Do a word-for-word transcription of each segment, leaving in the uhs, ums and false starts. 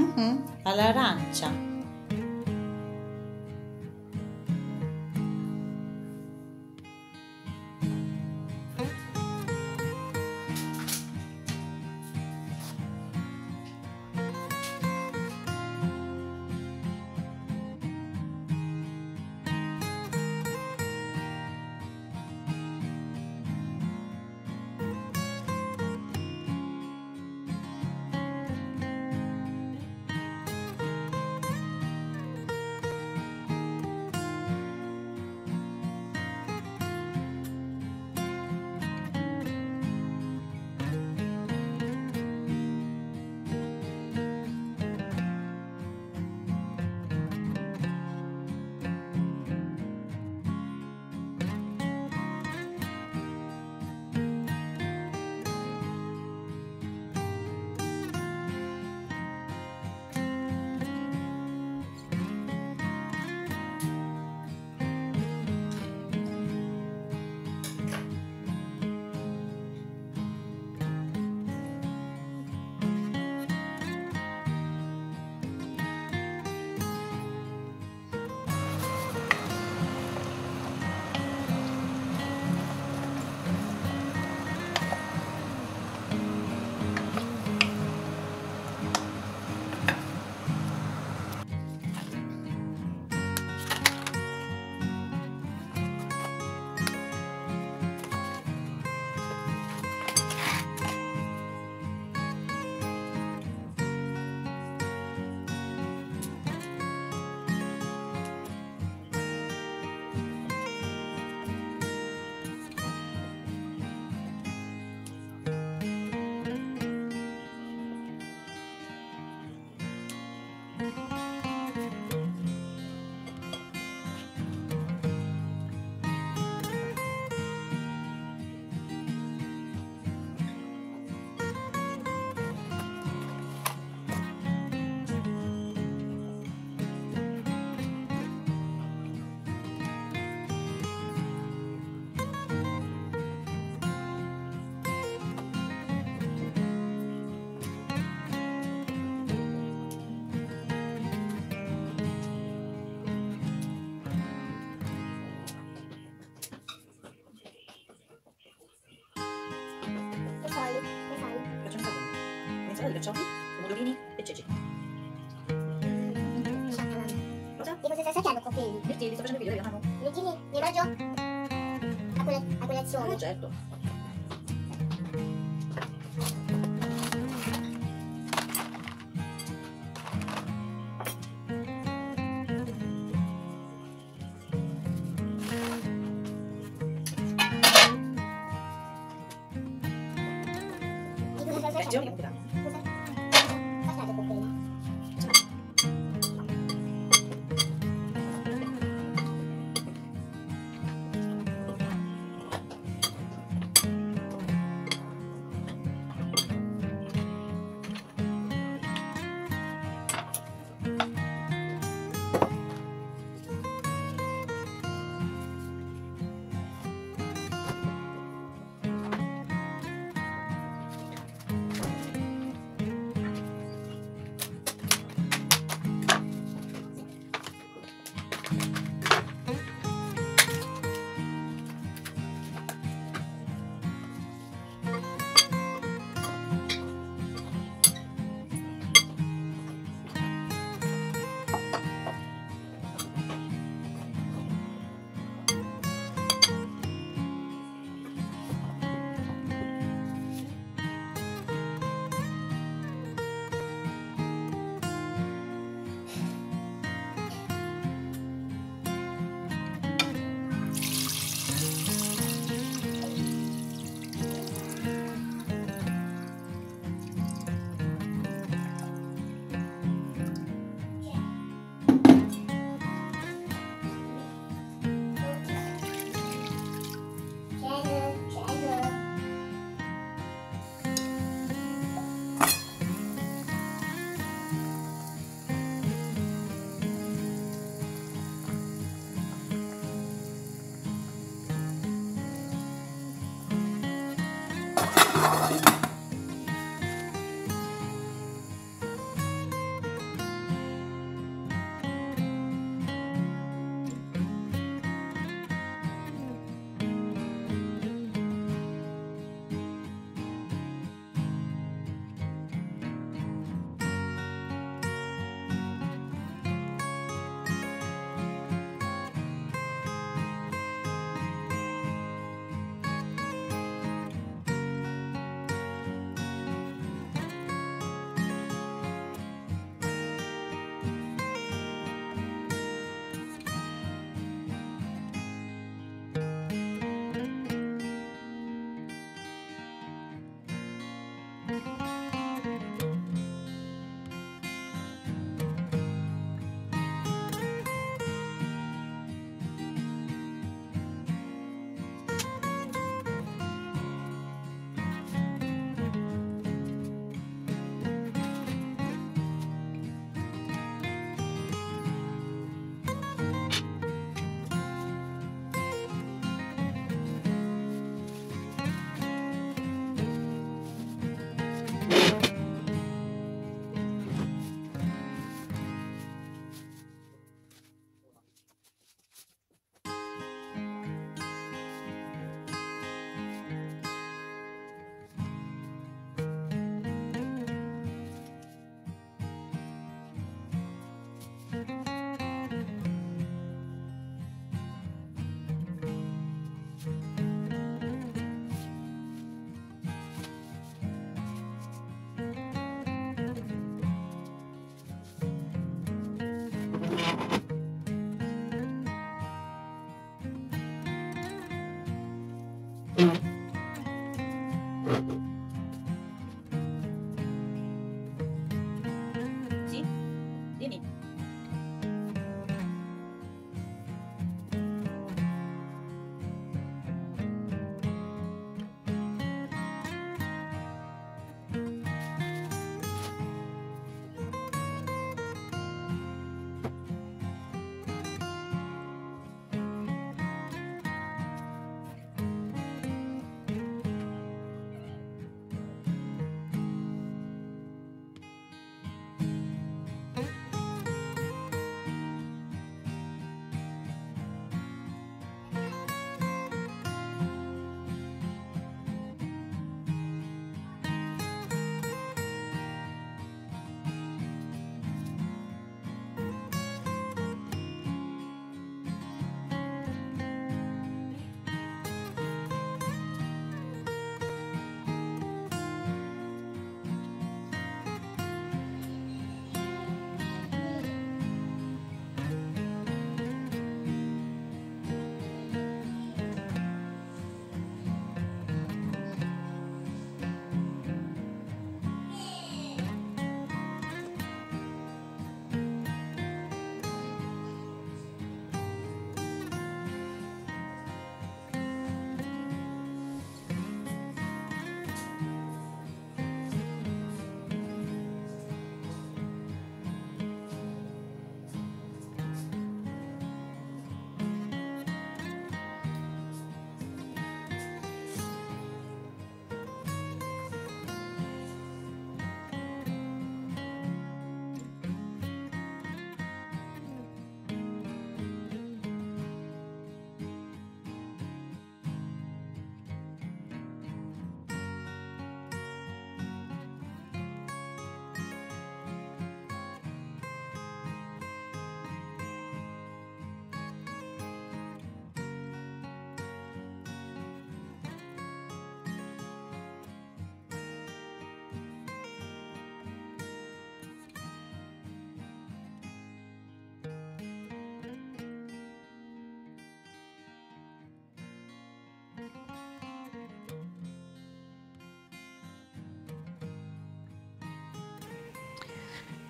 Mhm, all'arancia. Di carciofi, pomodorini e ceci. Cosa? Di cosa stai sacchiando cocktail? Mirtilli, sto facendo il video, vedi la mano? Mirtilli, li raggio? A, cole a colazione? Oh, certo. Di cosa stai Reazioni sacchiando? complicate. Cosa? Sacchiate cocktail.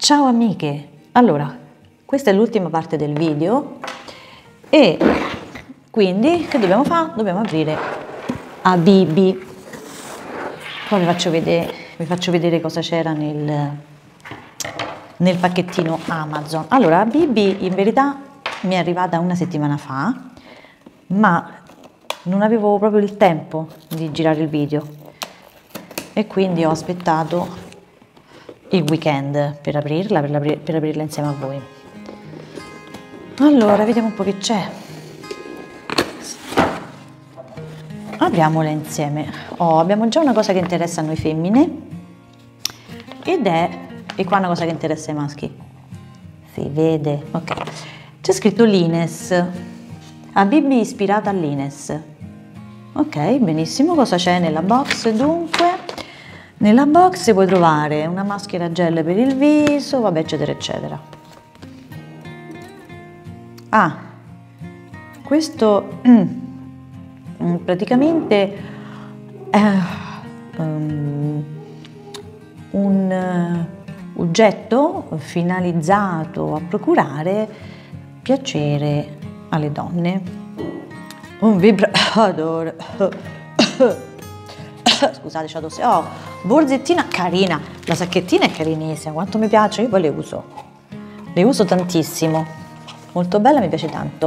Ciao amiche, allora questa è l'ultima parte del video e quindi che dobbiamo fare? Dobbiamo aprire Habibi. Poi vi faccio vedere, vi faccio vedere cosa c'era nel, nel pacchettino Amazon. Allora, Habibi in verità mi è arrivata una settimana fa, ma non avevo proprio il tempo di girare il video e quindi ho aspettato il weekend per aprirla, per, aprir per aprirla insieme a voi. Allora, vediamo un po' che c'è. Apriamola insieme. Oh, abbiamo già una cosa che interessa a noi femmine ed è, e qua una cosa che interessa ai maschi. Si vede, ok. C'è scritto Lines, Habibi ispirata a Lines. Ok, benissimo. Cosa c'è nella box? Dunque, nella box puoi trovare una maschera gel per il viso, vabbè, eccetera, eccetera. Ah, questo mm, praticamente è um, un uh, oggetto finalizzato a procurare piacere alle donne. Un vibratore. Scusate, c'ho tosse. Oh, borsettina carina. La sacchettina è carinissima, quanto mi piace, io poi le uso. Le uso tantissimo. Molto bella, mi piace tanto.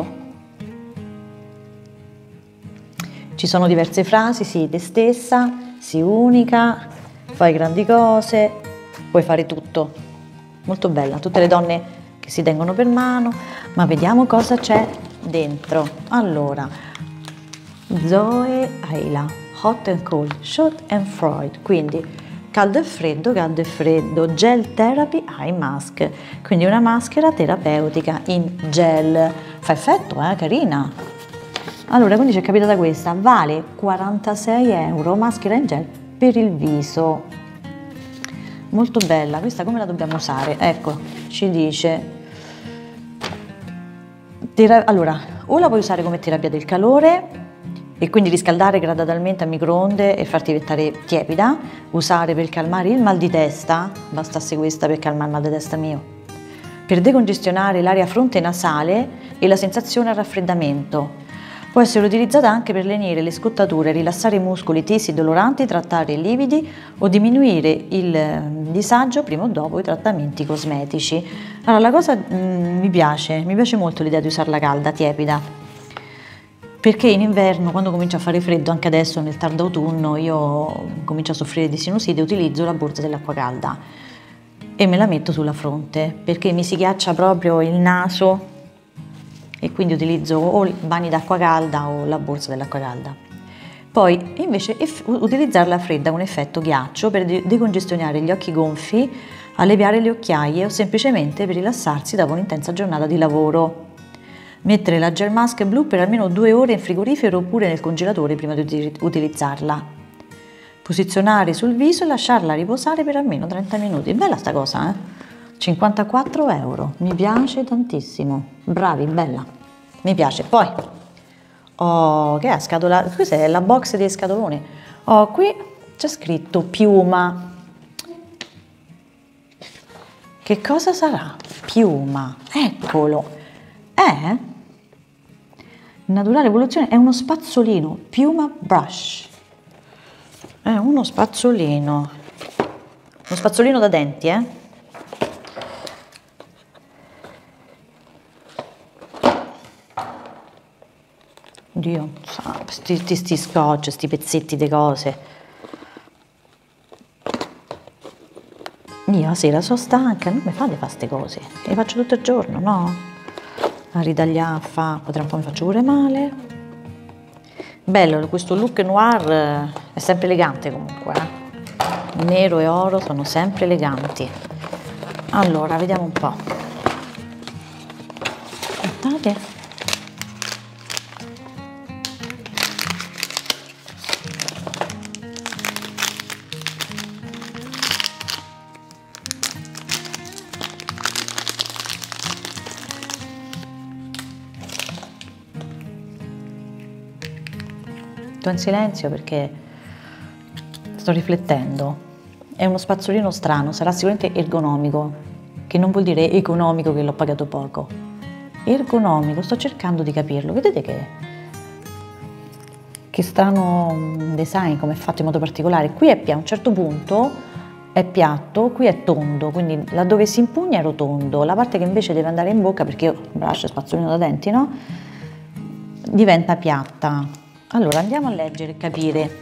Ci sono diverse frasi, sii te stessa, sii unica, fai grandi cose, puoi fare tutto. Molto bella, tutte le donne che si tengono per mano, ma vediamo cosa c'è dentro. Allora, Zoe Ayla, Hot and Cold, Short and Fried, quindi caldo e freddo, caldo e freddo, Gel Therapy Eye Mask, quindi una maschera terapeutica in gel. Fa effetto, eh, carina. Allora, quindi ci è capitata questa, vale quarantasei euro, maschera in gel per il viso. Molto bella, questa come la dobbiamo usare? Ecco, ci dice, allora, o la puoi usare come terapia del calore, e quindi riscaldare gradatamente a microonde e farti diventare tiepida, usare per calmare il mal di testa, bastasse questa per calmare il mal di testa mio, per decongestionare l'area fronte nasale e la sensazione al raffreddamento. Può essere utilizzata anche per lenire le scottature, rilassare i muscoli tesi e doloranti, trattare i lividi o diminuire il disagio prima o dopo i trattamenti cosmetici. Allora, la cosa mm, mi piace, mi piace molto l'idea di usarla calda, tiepida, perché in inverno, quando comincia a fare freddo, anche adesso nel tardo autunno, io comincio a soffrire di sinusite e utilizzo la borsa dell'acqua calda e me la metto sulla fronte perché mi si ghiaccia proprio il naso e quindi utilizzo o i bagni d'acqua calda o la borsa dell'acqua calda. Poi invece utilizzarla fredda con effetto ghiaccio per decongestionare gli occhi gonfi, alleviare le occhiaie o semplicemente per rilassarsi dopo un'intensa giornata di lavoro. Mettere la gel mask blu per almeno due ore in frigorifero oppure nel congelatore prima di utilizzarla. Posizionare sul viso e lasciarla riposare per almeno trenta minuti. Bella sta cosa, eh? cinquantaquattro euro. Mi piace tantissimo. Bravi, bella. Mi piace. Poi, oh, che è scatola? Questa è la box dei scatoloni. Oh, qui c'è scritto piuma. Che cosa sarà? Piuma. Eccolo. È naturale evoluzione, è uno spazzolino, piuma brush, è uno spazzolino, uno spazzolino da denti, eh? Dio, sti, sti, sti scotch, sti pezzetti di cose. Io a sera sono stanca, non mi fate fare queste cose, le faccio tutto il giorno, no? A ritagliare, fa, potrà un po' mi faccio pure male. Bello, questo look noir eh, è sempre elegante comunque, eh? Nero e oro sono sempre eleganti. Allora, vediamo un po'. Aspettate. In silenzio perché sto riflettendo. È uno spazzolino strano, sarà sicuramente ergonomico, che non vuol dire economico che l'ho pagato poco. Ergonomico, sto cercando di capirlo. Vedete che, che strano design, come è fatto in modo particolare. Qui è a un certo punto è piatto, qui è tondo, quindi laddove si impugna è rotondo, la parte che invece deve andare in bocca, perché io brush spazzolino da denti, no? Diventa piatta. Allora andiamo a leggere e capire.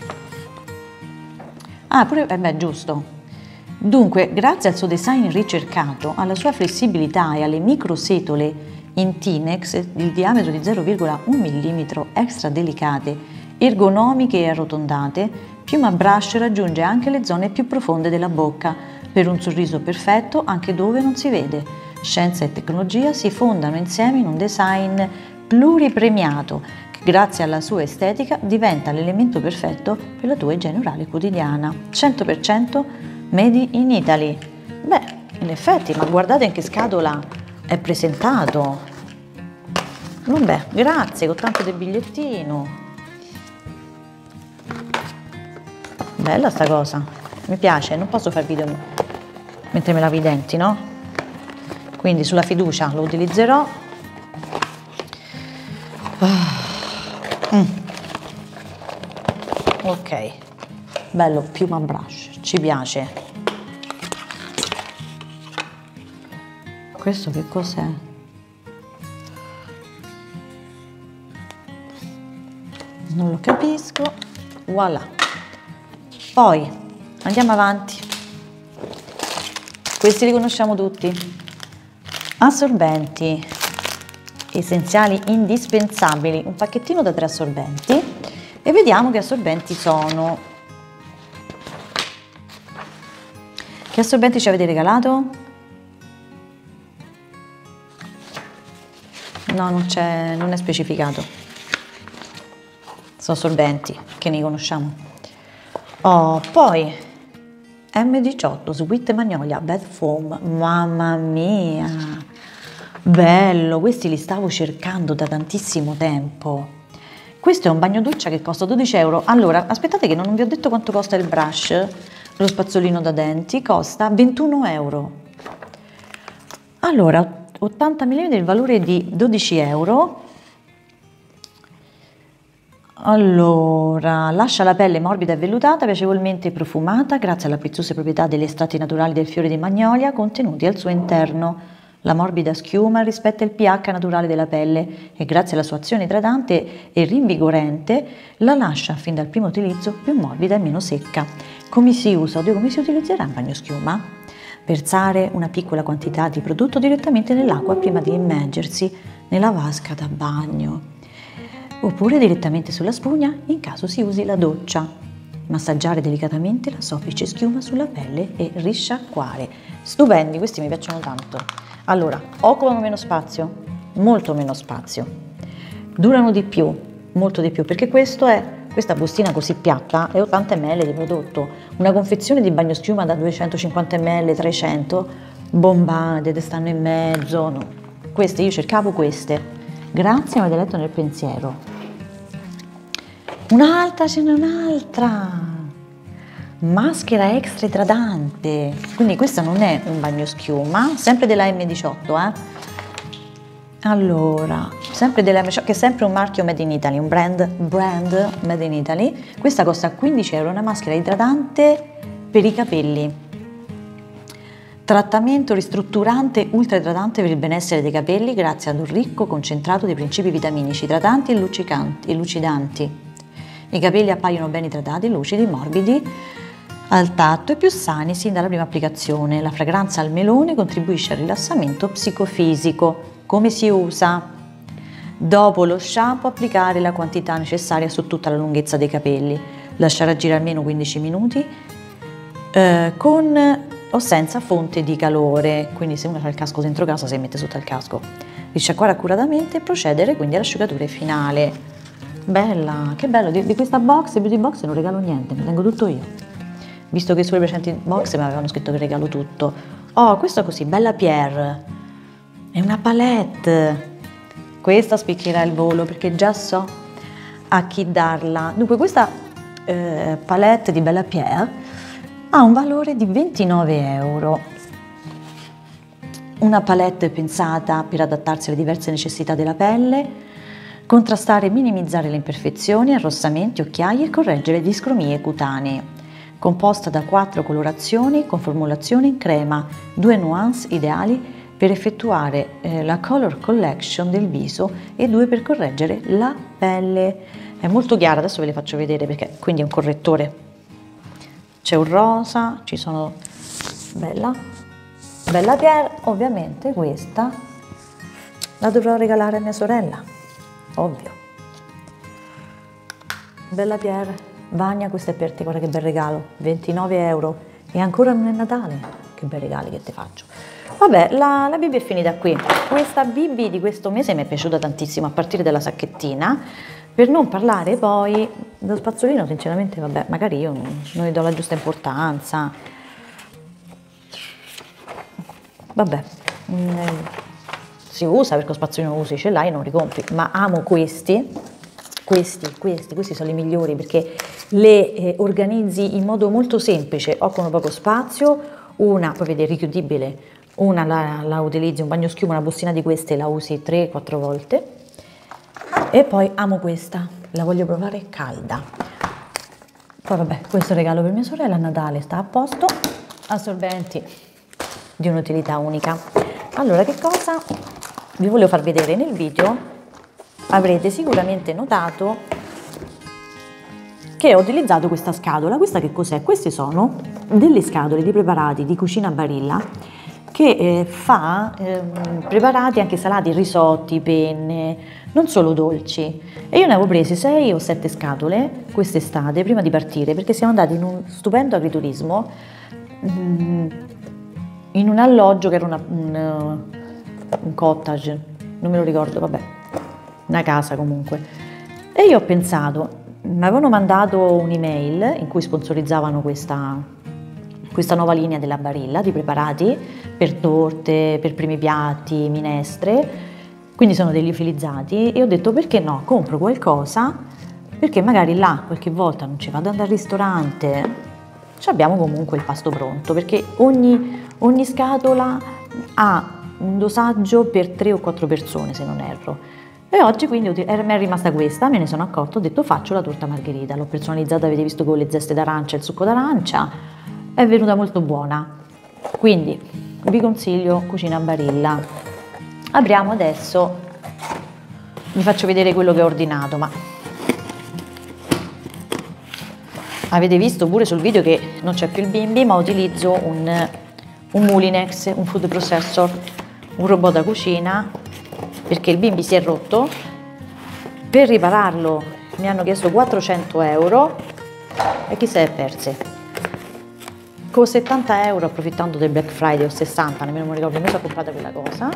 Ah, pure, eh beh, giusto. Dunque, grazie al suo design ricercato, alla sua flessibilità e alle microsetole in Tinex di diametro di zero virgola uno millimetro extra delicate, ergonomiche e arrotondate, Piuma Brush raggiunge anche le zone più profonde della bocca per un sorriso perfetto anche dove non si vede. Scienza e tecnologia si fondano insieme in un design pluripremiato che grazie alla sua estetica diventa l'elemento perfetto per la tua igiene orale quotidiana. cento per cento made in Italy. Beh, in effetti, ma guardate in che scatola è presentato. Vabbè, grazie, con tanto del bigliettino. Bella sta cosa, mi piace, non posso fare video mentre me lavo i denti, no? Quindi sulla fiducia lo utilizzerò. Mm. Ok, bello, Piuma Brush, ci piace. Questo che cos'è? Non lo capisco. Voilà. Poi andiamo avanti. Questi li conosciamo tutti. Assorbenti essenziali indispensabili, un pacchettino da tre assorbenti e vediamo che assorbenti sono. Che assorbenti ci avete regalato? No, non c'è, non è specificato. Sono assorbenti che ne conosciamo. Oh, poi M diciotto Sweet Magnolia Bath Foam, mamma mia, bello, questi li stavo cercando da tantissimo tempo. Questo è un bagno doccia che costa dodici euro. Allora, aspettate che non vi ho detto quanto costa il brush, lo spazzolino da denti, costa ventuno euro. Allora, ottanta millilitri, il valore di dodici euro. Allora, lascia la pelle morbida e vellutata, piacevolmente profumata grazie alle preziose proprietà degli estratti naturali del fiore di magnolia contenuti al suo interno. La morbida schiuma rispetta il pH naturale della pelle e grazie alla sua azione idratante e rinvigorente la lascia fin dal primo utilizzo più morbida e meno secca. Come si usa? Oddio, come si utilizzerà il bagno schiuma? Versare una piccola quantità di prodotto direttamente nell'acqua prima di immergersi nella vasca da bagno. Oppure direttamente sulla spugna in caso si usi la doccia. Massaggiare delicatamente la soffice schiuma sulla pelle e risciacquare. Stupendi, questi mi piacciono tanto. Allora, occupano meno spazio, molto meno spazio. Durano di più, molto di più, perché questo è, questa bustina così piatta è ottanta millilitri di prodotto. Una confezione di bagno schiuma da duecentocinquanta millilitri, trecento, bombate, te stanno in mezzo. No. Queste, io cercavo queste. Grazie, mi avete letto nel pensiero. Un'altra, ce n'è un'altra. Maschera extra idratante. Quindi questo non è un bagno schiuma, sempre della M diciotto, eh. Allora, sempre della M diciotto, che è sempre un marchio Made in Italy, un brand, brand Made in Italy. Questa costa quindici euro, una maschera idratante per i capelli. Trattamento ristrutturante ultra idratante per il benessere dei capelli grazie ad un ricco concentrato di principi vitaminici idratanti e luccicanti e lucidanti. I capelli appaiono ben idratati, lucidi, morbidi al tatto e più sani sin dalla prima applicazione. La fragranza al melone contribuisce al rilassamento psicofisico. Come si usa? Dopo lo shampoo applicare la quantità necessaria su tutta la lunghezza dei capelli. Lasciare agire almeno quindici minuti eh, con o senza fonte di calore, quindi se uno fa il casco dentro casa si mette sotto il casco. Risciacquare accuratamente e procedere quindi all'asciugatura finale. Bella, che bello, di, di questa box, beauty box non regalo niente, mi tengo tutto io. Visto che sulle precedenti box mi avevano scritto che regalo tutto. Oh, questo è così, Bella Pierre, è una palette. Questa spiccherà il volo perché già so a chi darla. Dunque questa eh, palette di Bella Pierre ha un valore di ventinove euro. una palette pensata per adattarsi alle diverse necessità della pelle, contrastare e minimizzare le imperfezioni, arrossamenti, occhiaie e correggere discromie cutanee. Composta da quattro colorazioni con formulazione in crema, due nuance ideali per effettuare eh, la color collection del viso e due per correggere la pelle. È molto chiara, adesso ve le faccio vedere perché quindi è un correttore. C'è un rosa, ci sono bella, bella Pierre, ovviamente questa la dovrò regalare a mia sorella, ovvio. Bella Pierre, Vania, questo è per te, guarda che bel regalo, ventinove euro e ancora non è Natale, che bei regali che ti faccio. Vabbè, la, la B B è finita qui. Questa B B di questo mese mi è piaciuta tantissimo, a partire dalla sacchettina, per non parlare poi dello spazzolino, sinceramente, vabbè, magari io non, non gli do la giusta importanza. Vabbè, mm, si usa perché lo spazzolino lo usi, ce l'hai, non ricompri, ma amo questi, questi, questi, questi sono i migliori perché le eh, organizzi in modo molto semplice, occupano poco spazio, una, poi vedi, richiudibile, una la, la utilizzi, un bagno schiuma, una bustina di queste la usi tre quattro volte. E poi amo questa, la voglio provare calda. Poi vabbè, questo regalo per mia sorella a Natale, sta a posto. Assorbenti di un'utilità unica. Allora, che cosa vi volevo far vedere nel video? Avrete sicuramente notato che ho utilizzato questa scatola. Questa che cos'è? Queste sono delle scatole di preparati di cucina Barilla che eh, fa eh, preparati anche salati, risotti, penne, non solo dolci. E io ne avevo prese sei o sette scatole quest'estate prima di partire, perché siamo andati in un stupendo agriturismo, mm, in un alloggio che era una, un, un cottage, non me lo ricordo, vabbè, una casa comunque. E io ho pensato, mi avevano mandato un'email in cui sponsorizzavano questa questa nuova linea della Barilla di preparati per torte, per primi piatti, minestre, quindi sono dei liofilizzati, e ho detto perché no, compro qualcosa, perché magari là qualche volta non ci vado ad andare al ristorante, abbiamo comunque il pasto pronto, perché ogni, ogni scatola ha un dosaggio per tre o quattro persone, se non erro. E oggi quindi mi è rimasta questa, me ne sono accorta, ho detto faccio la torta margherita, l'ho personalizzata, avete visto, con le zeste d'arancia e il succo d'arancia, è venuta molto buona, quindi vi consiglio Cucina Barilla. Apriamo adesso, vi faccio vedere quello che ho ordinato, ma avete visto pure sul video che non c'è più il bimbi, ma utilizzo un, un Moulinex, un food processor, un robot da cucina, perché il bimbi si è rotto. Per ripararlo mi hanno chiesto quattrocento euro e chi se ne è perse. Con settanta euro, approfittando del Black Friday, o sessanta, nemmeno mi ricordo, mi sono comprata quella cosa.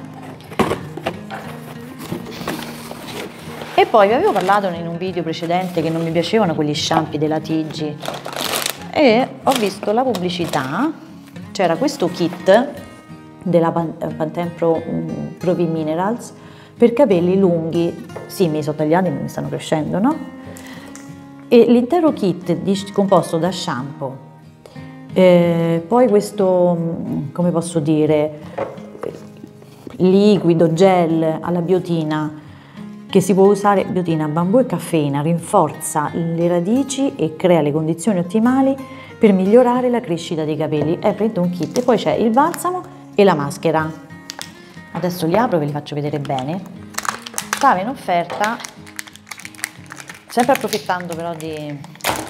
E poi vi avevo parlato in un video precedente che non mi piacevano quegli shampoo della T G, e ho visto la pubblicità, c'era questo kit della Pantene Pro, um, Pro V Minerals per capelli lunghi, sì, mi sono tagliati ma mi stanno crescendo, no? E l'intero kit è composto da shampoo, Eh, poi questo, come posso dire, liquido, gel alla biotina, che si può usare, biotina, bambù e caffeina, rinforza le radici e crea le condizioni ottimali per migliorare la crescita dei capelli. È praticamente un kit. E poi c'è il balsamo e la maschera. Adesso li apro e ve li faccio vedere bene. Stava in offerta, sempre approfittando però di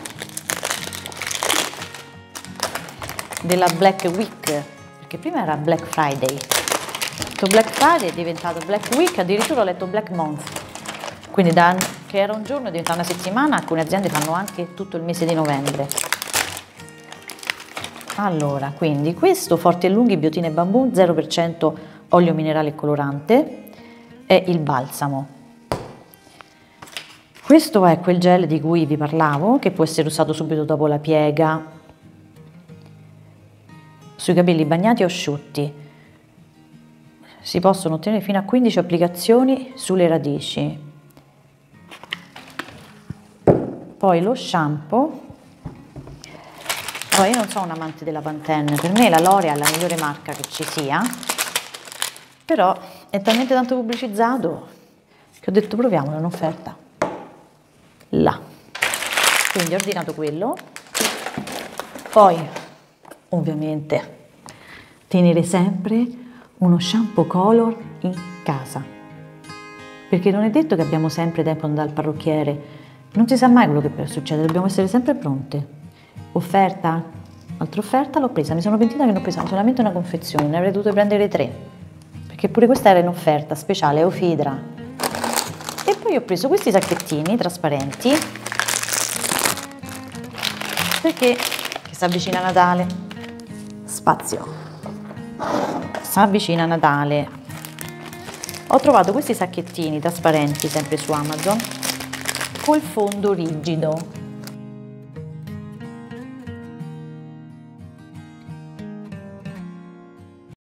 della Black Week, perché prima era Black Friday, questo Black Friday è diventato Black Week, addirittura ho letto Black Month, quindi da che era un giorno diventa una settimana. Alcune aziende fanno anche tutto il mese di novembre. Allora, quindi questo Forti e Lunghi Biotina e Bambù, zero per cento olio minerale e colorante, è il balsamo. Questo è quel gel di cui vi parlavo, che può essere usato subito dopo la piega sui capelli bagnati o asciutti. Si possono ottenere fino a quindici applicazioni sulle radici. Poi lo shampoo. Poi io non sono un amante della Pantene, per me la L'Oreal è la migliore marca che ci sia, però è talmente tanto pubblicizzato che ho detto proviamola, un'offerta. Là. Quindi ho ordinato quello. Poi, ovviamente, tenere sempre uno shampoo color in casa, perché non è detto che abbiamo sempre tempo di andare al parrucchiere, non si sa mai quello che può succedere, dobbiamo essere sempre pronte. Offerta, altra offerta, l'ho presa, mi sono pentita che ne ho presa solamente una confezione, ne avrei dovuto prendere tre, perché pure questa era in offerta speciale, Eufidra. E poi ho preso questi sacchettini trasparenti, perché si avvicina Natale, spazio, si avvicina Natale. Ho trovato questi sacchettini trasparenti sempre su Amazon col fondo rigido,